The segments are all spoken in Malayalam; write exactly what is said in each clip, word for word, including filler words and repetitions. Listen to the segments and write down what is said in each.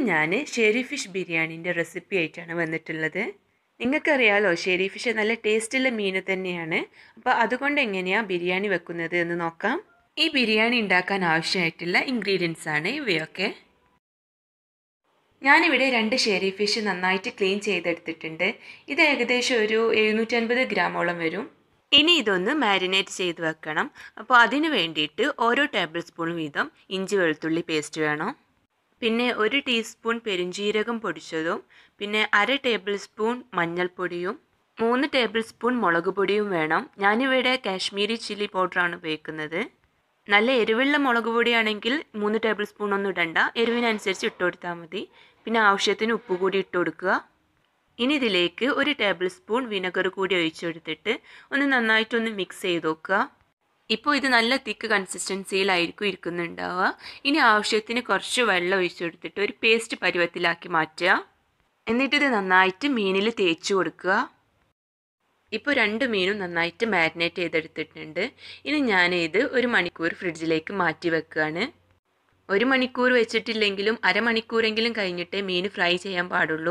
ഞാൻ ഷെരി ഫിഷ് ബിരിയാണിൻ്റെ റെസിപ്പി ആയിട്ടാണ് വന്നിട്ടുള്ളത്. നിങ്ങൾക്കറിയാലോ, ഷെരി ഫിഷ് നല്ല ടേസ്റ്റുള്ള മീൻ തന്നെയാണ്. അപ്പോൾ അതുകൊണ്ട് എങ്ങനെയാണ് ബിരിയാണി വെക്കുന്നത് എന്ന് നോക്കാം. ഈ ബിരിയാണി ഉണ്ടാക്കാൻ ആവശ്യമായിട്ടുള്ള ഇൻഗ്രീഡിയൻസ് ആണ് ഇവയൊക്കെ. ഞാനിവിടെ രണ്ട് ഷെരി ഫിഷ് നന്നായിട്ട് ക്ലീൻ ചെയ്തെടുത്തിട്ടുണ്ട്. ഇത് ഏകദേശം ഒരു എഴുന്നൂറ്റൻപത് ഗ്രാമോളം വരും. ഇനി ഇതൊന്ന് മാരിനേറ്റ് ചെയ്ത് വെക്കണം. അപ്പോൾ അതിന് വേണ്ടിയിട്ട് ഓരോ ടേബിൾ സ്പൂൺ വീതം ഇഞ്ചി വെളുത്തുള്ളി പേസ്റ്റ് വേണം. പിന്നെ ഒരു ടീസ്പൂൺ പെരുംജീരകം പൊടിച്ചതും പിന്നെ അര ടേബിൾ സ്പൂൺ മഞ്ഞൾപ്പൊടിയും മൂന്ന് ടേബിൾ സ്പൂൺ മുളക് പൊടിയും വേണം. ഞാനിവിടെ കാശ്മീരി ചില്ലി പൗഡറാണ് ഉപയോഗിക്കുന്നത്. നല്ല എരിവുള്ള മുളക് പൊടിയാണെങ്കിൽ മൂന്ന് ടേബിൾ സ്പൂൺ ഒന്നും ഇടണ്ട, എരിവിനനുസരിച്ച് ഇട്ട് കൊടുത്താൽ മതി. പിന്നെ ആവശ്യത്തിന് ഉപ്പ് കൂടി ഇട്ട് കൊടുക്കുക. ഇനി ഇതിലേക്ക് ഒരു ടേബിൾ സ്പൂൺ വിനെഗർ കൂടി ഒഴിച്ചെടുത്തിട്ട് ഒന്ന് നന്നായിട്ടൊന്ന് മിക്സ് ചെയ്ത് നോക്കുക. ഇപ്പോൾ ഇത് നല്ല തിക്ക് കൺസിസ്റ്റൻസിയിലായിരിക്കും ഇരിക്കുന്നുണ്ടാവുക. ഇനി ആവശ്യത്തിന് കുറച്ച് വെള്ളം ഒഴിച്ചെടുത്തിട്ട് ഒരു പേസ്റ്റ് പരുവത്തിലാക്കി മാറ്റുക. എന്നിട്ടിത് നന്നായിട്ട് മീനിൽ തേച്ച് കൊടുക്കുക. ഇപ്പോൾ രണ്ട് മീനും നന്നായിട്ട് മാരിനേറ്റ് ചെയ്തെടുത്തിട്ടുണ്ട്. ഇനി ഞാനിത് ഒരു മണിക്കൂർ ഫ്രിഡ്ജിലേക്ക് മാറ്റി വെക്കുകയാണ്. ഒരു മണിക്കൂർ വെച്ചിട്ടില്ലെങ്കിലും അരമണിക്കൂറെങ്കിലും കഴിഞ്ഞിട്ടേ മീൻ ഫ്രൈ ചെയ്യാൻ പാടുള്ളൂ.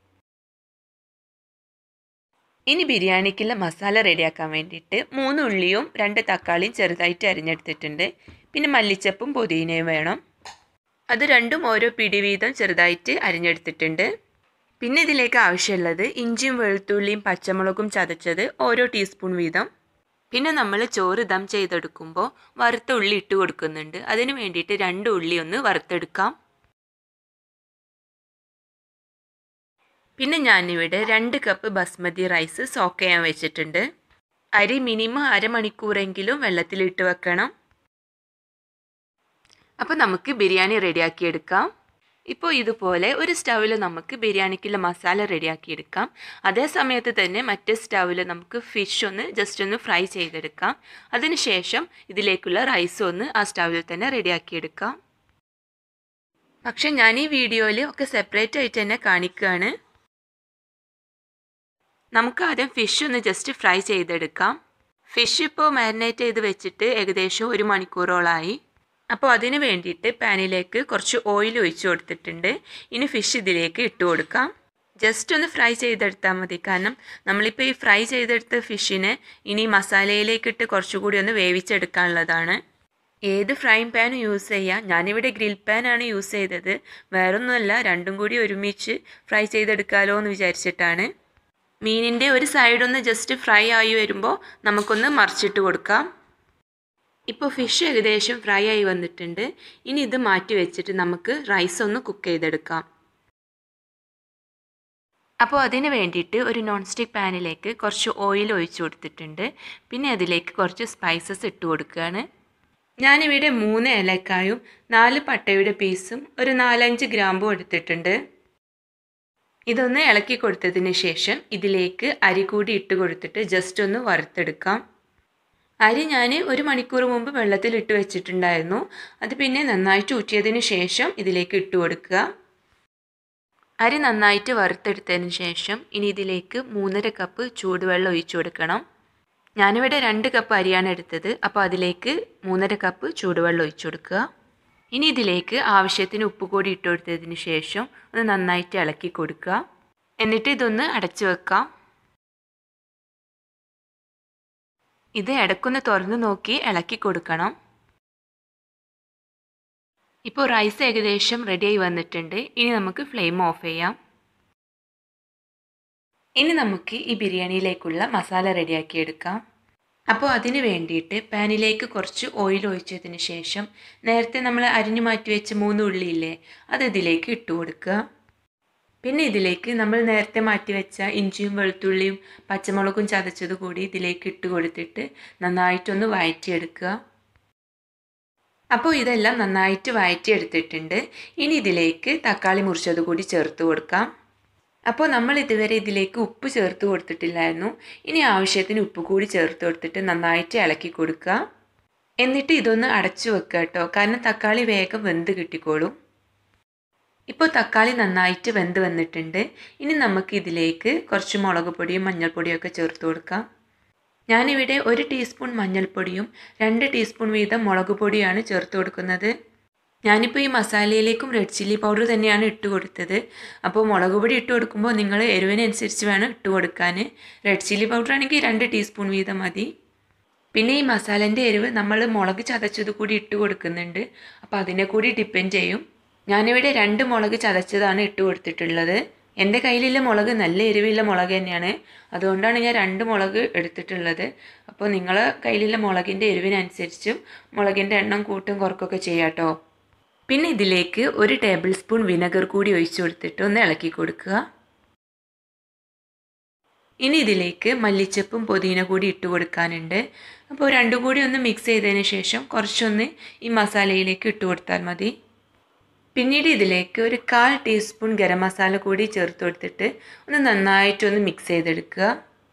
ഇനി ബിരിയാണിക്കുള്ള മസാല റെഡിയാക്കാൻ വേണ്ടിയിട്ട് മൂന്ന് ഉള്ളിയും രണ്ട് തക്കാളിയും ചെറുതായിട്ട് അരിഞ്ഞെടുത്തിട്ടുണ്ട്. പിന്നെ മല്ലിച്ചപ്പും പുതിനയും വേണം. അത് രണ്ടും ഓരോ പിടി വീതം ചെറുതായിട്ട് അരിഞ്ഞെടുത്തിട്ടുണ്ട്. പിന്നെ ഇതിലേക്ക് ആവശ്യമുള്ളത് ഇഞ്ചിയും വെളുത്തുള്ളിയും പച്ചമുളകും ചതച്ചത് ഓരോ ടീസ്പൂൺ വീതം. പിന്നെ നമ്മൾ ചോറ് ദം ചെയ്തെടുക്കുമ്പോൾ വറുത്ത ഉള്ളി ഇട്ട് കൊടുക്കുന്നുണ്ട്. അതിന് വേണ്ടിയിട്ട് രണ്ട് ഉള്ളി ഒന്ന് വറുത്തെടുക്കാം. പിന്നെ ഞാനിവിടെ രണ്ട് കപ്പ് ബസ്മതി റൈസ് സോക്ക് ചെയ്യാൻ വെച്ചിട്ടുണ്ട്. അരി മിനിമം അരമണിക്കൂറെങ്കിലും വെള്ളത്തിലിട്ട് വെക്കണം. അപ്പോൾ നമുക്ക് ബിരിയാണി റെഡിയാക്കിയെടുക്കാം. ഇപ്പോൾ ഇതുപോലെ ഒരു സ്റ്റൗവിൽ നമുക്ക് ബിരിയാണിക്കുള്ള മസാല റെഡിയാക്കിയെടുക്കാം. അതേ സമയത്ത് തന്നെ മറ്റേ സ്റ്റൗവിൽ നമുക്ക് ഫിഷ് ഒന്ന് ജസ്റ്റ് ഒന്ന് ഫ്രൈ ചെയ്തെടുക്കാം. അതിനുശേഷം ഇതിലേക്കുള്ള റൈസ് ഒന്ന് ആ സ്റ്റൗവിൽ തന്നെ റെഡിയാക്കിയെടുക്കാം. പക്ഷെ ഞാൻ ഈ വീഡിയോയിൽ ഒക്കെ സെപ്പറേറ്റ് ആയിട്ട് തന്നെ കാണിക്കുകയാണ്. നമുക്ക് ആദ്യം ഫിഷ് ഒന്ന് ജസ്റ്റ് ഫ്രൈ ചെയ്തെടുക്കാം. ഫിഷ് ഇപ്പോൾ മാരിനേറ്റ് ചെയ്ത് വെച്ചിട്ട് ഏകദേശം ഒരു മണിക്കൂറോളമായി. അപ്പോൾ അതിന് വേണ്ടിയിട്ട് പാനിലേക്ക് കുറച്ച് ഓയിൽ ഒഴിച്ച് കൊടുത്തിട്ടുണ്ട്. ഇനി ഫിഷ് ഇതിലേക്ക് ഇട്ട് കൊടുക്കാം. ജസ്റ്റ് ഒന്ന് ഫ്രൈ ചെയ്തെടുത്താൽ മതി. കാരണം നമ്മളിപ്പോൾ ഈ ഫ്രൈ ചെയ്തെടുത്ത ഫിഷിനെ ഇനി മസാലയിലേക്കിട്ട് കുറച്ചുകൂടി ഒന്ന് വേവിച്ചെടുക്കാനുള്ളതാണ്. ഏത് ഫ്രൈങ് പാനും യൂസ് ചെയ്യാം. ഞാനിവിടെ ഗ്രിൽ പാനാണ് യൂസ് ചെയ്തത്. വേറൊന്നുമല്ല, രണ്ടും കൂടി ഒരുമിച്ച് ഫ്രൈ ചെയ്തെടുക്കാമല്ലോ എന്ന് വിചാരിച്ചിട്ടാണ്. മീനിൻ്റെ ഒരു സൈഡൊന്ന് ജസ്റ്റ് ഫ്രൈ ആയി വരുമ്പോൾ നമുക്കൊന്ന് മറിച്ചിട്ട് കൊടുക്കാം. ഇപ്പോൾ ഫിഷ് ഏകദേശം ഫ്രൈ ആയി വന്നിട്ടുണ്ട്. ഇനി ഇത് മാറ്റി വെച്ചിട്ട് നമുക്ക് റൈസ് ഒന്ന് കുക്ക് ചെയ്തെടുക്കാം. അപ്പോൾ അതിന് വേണ്ടിയിട്ട് ഒരു നോൺ സ്റ്റിക്ക് പാനിലേക്ക് കുറച്ച് ഓയിൽ ഒഴിച്ച് കൊടുത്തിട്ടുണ്ട്. പിന്നെ അതിലേക്ക് കുറച്ച് സ്പൈസസ് ഇട്ട് കൊടുക്കുകയാണ്. ഞാനിവിടെ മൂന്ന് ഏലക്കായും നാല് പട്ടയുടെ പീസും ഒരു നാലഞ്ച് ഗ്രാമ്പും എടുത്തിട്ടുണ്ട്. ഇതൊന്ന് ഇളക്കി കൊടുത്തതിന് ശേഷം ഇതിലേക്ക് അരി കൂടി ഇട്ട് കൊടുത്തിട്ട് ജസ്റ്റ് ഒന്ന് വറുത്തെടുക്കാം. അരി ഞാൻ ഒരു മണിക്കൂർ മുമ്പ് വെള്ളത്തിലിട്ട് വെച്ചിട്ടുണ്ടായിരുന്നു. അത് പിന്നെ നന്നായിട്ട് ഊറ്റിയതിന് ശേഷം ഇതിലേക്ക് ഇട്ട് കൊടുക്കുക. അരി നന്നായിട്ട് വറുത്തെടുത്തതിന് ശേഷം ഇനി ഇതിലേക്ക് മൂന്നര കപ്പ് ചൂടുവെള്ളം ഒഴിച്ചു കൊടുക്കണം. ഞാനിവിടെ രണ്ട് കപ്പ് അരിയാണ് എടുത്തത്. അപ്പോൾ അതിലേക്ക് മൂന്നര കപ്പ് ചൂടുവെള്ളം ഒഴിച്ചു കൊടുക്കുക. ഇനി ഇതിലേക്ക് ആവശ്യത്തിന് ഉപ്പ് കൂടി ഇട്ട് കൊടുത്തതിന് ശേഷം ഒന്ന് നന്നായിട്ട് ഇളക്കി കൊടുക്കുക. എന്നിട്ട് ഇതൊന്ന് അടച്ചു വെക്കാം. ഇത് ഇടയ്ക്കൊന്ന് തുറന്ന് നോക്കി ഇളക്കി കൊടുക്കണം. ഇപ്പോൾ റൈസ് ഏകദേശം റെഡിയായി വന്നിട്ടുണ്ട്. ഇനി നമുക്ക് ഫ്ലെയിം ഓഫ് ചെയ്യാം. ഇനി നമുക്ക് ഈ ബിരിയാണിയിലേക്കുള്ള മസാല റെഡിയാക്കിയെടുക്കാം. അപ്പോൾ അതിന് വേണ്ടിയിട്ട് പാനിലേക്ക് കുറച്ച് ഓയിൽ ഒഴിച്ചതിന് ശേഷം നേരത്തെ നമ്മൾ അരിഞ്ഞു മാറ്റി വെച്ച മൂന്ന് ഉള്ളിയില്ലേ, അത് ഇതിലേക്ക് ഇട്ട് കൊടുക്കുക. പിന്നെ ഇതിലേക്ക് നമ്മൾ നേരത്തെ മാറ്റി വെച്ച ഇഞ്ചിയും വെളുത്തുള്ളിയും പച്ചമുളകും ചതച്ചത് കൂടി ഇതിലേക്ക് ഇട്ട് കൊടുത്തിട്ട് നന്നായിട്ടൊന്ന് വഴറ്റിയെടുക്കുക. അപ്പോൾ ഇതെല്ലാം നന്നായിട്ട് വഴറ്റിയെടുത്തിട്ടുണ്ട്. ഇനി ഇതിലേക്ക് തക്കാളി മുറിച്ചത് കൂടി ചേർത്ത് കൊടുക്കാം. അപ്പോൾ നമ്മൾ ഇതുവരെ ഇതിലേക്ക് ഉപ്പ് ചേർത്ത് കൊടുത്തിട്ടില്ലായിരുന്നു. ഇനി ആവശ്യത്തിന് ഉപ്പ് കൂടി ചേർത്ത് കൊടുത്തിട്ട് നന്നായിട്ട് ഇളക്കി കൊടുക്കുക. എന്നിട്ട് ഇതൊന്ന് അടച്ചു വെക്കുക കേട്ടോ, കാരണം തക്കാളി വേഗം വെന്ത് കിട്ടിക്കോളും. ഇപ്പോൾ തക്കാളി നന്നായിട്ട് വെന്ത് വന്നിട്ടുണ്ട്. ഇനി നമുക്ക് ഇതിലേക്ക് കുറച്ച് മുളക് പൊടിയും മഞ്ഞൾപ്പൊടിയും ഒക്കെ ചേർത്ത് കൊടുക്കാം. ഞാനിവിടെ ഒരു ടീസ്പൂൺ മഞ്ഞൾപ്പൊടിയും രണ്ട് ടീസ്പൂൺ വീതം മുളക് പൊടിയാണ് ചേർത്ത് കൊടുക്കുന്നത്. ഞാനിപ്പോൾ ഈ മസാലയിലേക്കും റെഡ് ചില്ലി പൗഡർ തന്നെയാണ് ഇട്ട് കൊടുത്തത്. അപ്പോൾ മുളക് പൊടി ഇട്ട് കൊടുക്കുമ്പോൾ നിങ്ങൾ എരിവിനനുസരിച്ച് വേണം ഇട്ട് കൊടുക്കാൻ. റെഡ് ചില്ലി പൗഡർ ആണെങ്കിൽ രണ്ട് ടീസ്പൂൺ വീതം മതി. പിന്നെ ഈ മസാലേൻ്റെ എരിവ് നമ്മൾ മുളക് ചതച്ചത് കൂടി ഇട്ട് കൊടുക്കുന്നുണ്ട്. അപ്പോൾ അതിനെ കൂടി ഡിപ്പെൻഡ് ചെയ്യും. ഞാനിവിടെ രണ്ട് മുളക് ചതച്ചതാണ് ഇട്ട് കൊടുത്തിട്ടുള്ളത്. എൻ്റെ കയ്യിലുള്ള മുളക് നല്ല എരിവുള്ള മുളക് തന്നെയാണ്. അതുകൊണ്ടാണ് ഞാൻ രണ്ട് മുളക് എടുത്തിട്ടുള്ളത്. അപ്പോൾ നിങ്ങളെ കയ്യിലുള്ള മുളകിൻ്റെ എരിവിനനുസരിച്ചും മുളകിൻ്റെ എണ്ണം കൂട്ടും കുറക്കൊക്കെ ചെയ്യാം കേട്ടോ. പിന്നെ ഇതിലേക്ക് ഒരു ടേബിൾ സ്പൂൺ വിനെഗർ കൂടി ഒഴിച്ചു കൊടുത്തിട്ട് ഒന്ന് ഇളക്കി കൊടുക്കുക. ഇനി ഇതിലേക്ക് മല്ലിച്ചപ്പും പുതിന കൂടി ഇട്ട് കൊടുക്കാനുണ്ട്. അപ്പോൾ രണ്ടും കൂടി ഒന്ന് മിക്സ് ചെയ്തതിന് ശേഷം കുറച്ചൊന്ന് ഈ മസാലയിലേക്ക് ഇട്ട് കൊടുത്താൽ മതി. പിന്നീട് ഇതിലേക്ക് ഒരു കാൽ ടീസ്പൂൺ ഗരം മസാല കൂടി ചേർത്ത് കൊടുത്തിട്ട് ഒന്ന് നന്നായിട്ടൊന്ന് മിക്സ് ചെയ്തെടുക്കുക.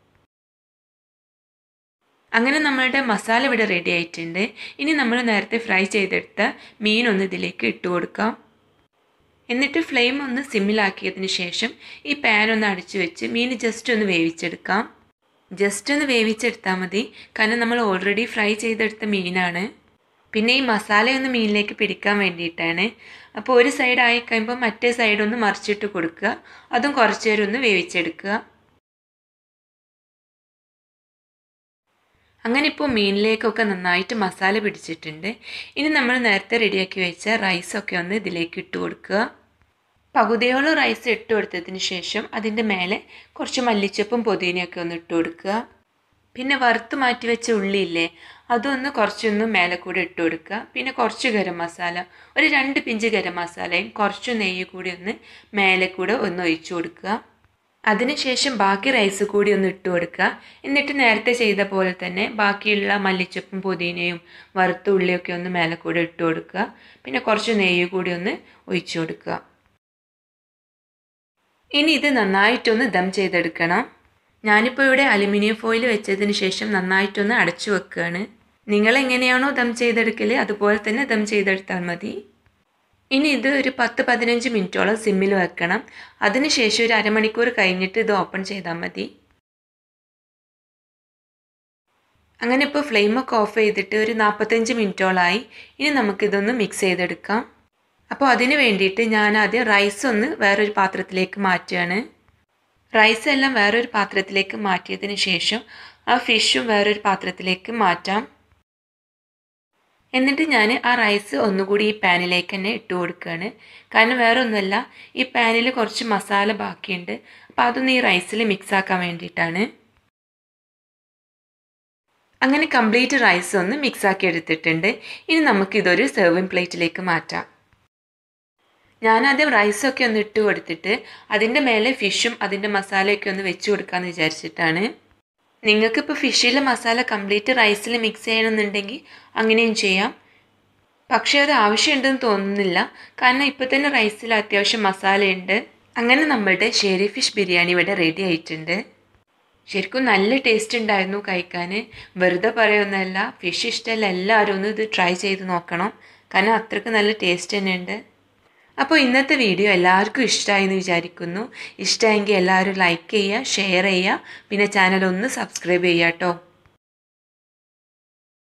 അങ്ങനെ നമ്മളുടെ മസാല ഇവിടെ റെഡി ആയിട്ടുണ്ട്. ഇനി നമ്മൾ നേരത്തെ ഫ്രൈ ചെയ്തെടുത്ത മീൻ ഒന്ന് ഇതിലേക്ക് ഇട്ട് കൊടുക്കാം. എന്നിട്ട് ഫ്ലെയിം ഒന്ന് സിമ്മിലാക്കിയതിന് ശേഷം ഈ പാൻ ഒന്ന് അടച്ചു വെച്ച് മീൻ ജസ്റ്റ് ഒന്ന് വേവിച്ചെടുക്കാം. ജസ്റ്റ് ഒന്ന് വേവിച്ചെടുത്താൽ മതി, കാരണം നമ്മൾ ഓൾറെഡി ഫ്രൈ ചെയ്തെടുത്ത മീനാണ്. പിന്നെ ഈ മസാലയൊന്ന് മീനിലേക്ക് പിടിക്കാൻ വേണ്ടിയിട്ടാണ്. അപ്പോൾ ഒരു സൈഡ് ആയി കഴിയുമ്പോൾ മറ്റേ സൈഡൊന്ന് മറിച്ചിട്ട് കൊടുക്കുക. അതും കുറച്ച് നേരം ഒന്ന് വേവിച്ചെടുക്കുക. അങ്ങനെ ഇപ്പോൾ മീനിലേക്കൊക്കെ നന്നായിട്ട് മസാല പിടിച്ചിട്ടുണ്ട്. ഇനി നമ്മൾ നേരത്തെ റെഡിയാക്കി വെച്ച റൈസൊക്കെ ഒന്ന് ഇതിലേക്ക് ഇട്ട് കൊടുക്കുക. പകുതിയോളം റൈസ് ഇട്ട് കൊടുത്തതിന് ശേഷം അതിൻ്റെ മേലെ കുറച്ച് മല്ലിച്ചപ്പും പുതിനയൊക്കെ ഒന്ന് ഇട്ട് കൊടുക്കുക. പിന്നെ വറുത്ത് മാറ്റി വെച്ച ഉള്ളിയില്ലേ, അതൊന്ന് കുറച്ചൊന്ന് മേലെ കൂടെ ഇട്ട് കൊടുക്കുക. പിന്നെ കുറച്ച് ഗരം മസാല, ഒരു രണ്ട് പിഞ്ച് ഗരം മസാലയും കുറച്ച് നെയ്യ് കൂടി ഒന്ന് മേലെ കൂടെ ഒന്ന് ഒഴിച്ചു കൊടുക്കുക. അതിനുശേഷം ബാക്കി റൈസ് കൂടി ഒന്ന് ഇട്ട് കൊടുക്കുക. എന്നിട്ട് നേരത്തെ ചെയ്ത പോലെ തന്നെ ബാക്കിയുള്ള മല്ലിച്ചപ്പും പുതിനയും വറുത്ത ഉള്ളിയൊക്കെ ഒന്ന് മേലെ കൂടെ ഇട്ട് കൊടുക്കുക. പിന്നെ കുറച്ച് നെയ്യ് കൂടി ഒന്ന് ഒഴിച്ചു കൊടുക്കുക. ഇനി ഇത് നന്നായിട്ടൊന്ന് ദം ചെയ്തെടുക്കണം. ഞാനിപ്പോൾ ഇവിടെ അലുമിനിയം ഫോയിൽ വെച്ചതിന് ശേഷം നന്നായിട്ടൊന്ന് അടച്ചു വെക്കുകയാണ്. നിങ്ങൾ എങ്ങനെയാണോ ദം ചെയ്തെടുക്കൽ അതുപോലെ തന്നെ ദം ചെയ്തെടുത്താൽ മതി. ഇനി ഇത് ഒരു പത്ത് പതിനഞ്ച് മിനിറ്റോളം സിമ്മിൽ വെക്കണം. അതിനുശേഷം ഒരു അരമണിക്കൂർ കഴിഞ്ഞിട്ട് ഇത് ഓപ്പൺ ചെയ്താൽ മതി. അങ്ങനെ ഇപ്പോൾ ഫ്ലെയിമൊക്കെ ഓഫ് ചെയ്തിട്ട് ഒരു നാൽപ്പത്തഞ്ച് മിനിറ്റോളായി. ഇനി നമുക്കിതൊന്ന് മിക്സ് ചെയ്തെടുക്കാം. അപ്പോൾ അതിന് വേണ്ടിയിട്ട് ഞാൻ ആദ്യം റൈസ് ഒന്ന് വേറൊരു പാത്രത്തിലേക്ക് മാറ്റുകയാണ്. റൈസ് എല്ലാം വേറൊരു പാത്രത്തിലേക്ക് മാറ്റിയതിന് ശേഷം ആ ഫിഷും വേറൊരു പാത്രത്തിലേക്ക് മാറ്റാം. എന്നിട്ട് ഞാൻ ആ റൈസ് ഒന്നുകൂടി ഈ പാനിലേക്ക് തന്നെ ഇട്ട് കൊടുക്കുകയാണ്. കാരണം വേറെ ഒന്നുമല്ല, ഈ പാനിൽ കുറച്ച് മസാല ബാക്കിയുണ്ട്. അപ്പോൾ അതൊന്ന് ഈ റൈസിൽ മിക്സ് ആക്കാൻ വേണ്ടിയിട്ടാണ്. അങ്ങനെ കംപ്ലീറ്റ് റൈസ് ഒന്ന് മിക്സ് ആക്കി എടുത്തിട്ടുണ്ട്. ഇനി നമുക്കിതൊരു സെർവിങ് പ്ലേറ്റിലേക്ക് മാറ്റാം. ഞാനാദ്യം റൈസൊക്കെ ഒന്ന് ഇട്ട് കൊടുത്തിട്ട് അതിൻ്റെ മേലെ ഫിഷും അതിൻ്റെ മസാലയൊക്കെ ഒന്ന് വെച്ച് കൊടുക്കാമെന്ന് വിചാരിച്ചിട്ടാണ്. നിങ്ങൾക്കിപ്പോൾ ഫിഷിലെ മസാല കംപ്ലീറ്റ് റൈസിൽ മിക്സ് ചെയ്യണമെന്നുണ്ടെങ്കിൽ അങ്ങനെയും ചെയ്യാം. പക്ഷേ അത് ആവശ്യമുണ്ടെന്ന് തോന്നുന്നില്ല, കാരണം ഇപ്പോൾ തന്നെ റൈസിൽ അത്യാവശ്യം മസാലയുണ്ട്. അങ്ങനെ നമ്മളുടെ ഷെരി ഫിഷ് ബിരിയാണി ഇവിടെ റെഡി ആയിട്ടുണ്ട്. ശരിക്കും നല്ല ടേസ്റ്റ് ഉണ്ടായിരുന്നു കഴിക്കാൻ. വെറുതെ പറയുന്നതല്ല, ഫിഷ് ഇഷ്ടമല്ല എല്ലാവരും ഒന്ന് ഇത് ട്രൈ ചെയ്ത് നോക്കണം, കാരണം അത്രയ്ക്ക് നല്ല ടേസ്റ്റ് തന്നെ ഉണ്ട്. അപ്പോൾ ഇന്നത്തെ വീഡിയോ എല്ലാവർക്കും ഇഷ്ടമായി എന്ന് വിചാരിക്കുന്നു. ഇഷ്ടമായെങ്കിൽ എല്ലാവരും ലൈക്ക് ചെയ്യുക, ഷെയർ ചെയ്യുക, പിന്നെ ചാനൽ ഒന്ന് സബ്സ്ക്രൈബ് ചെയ്യുക കേട്ടോ.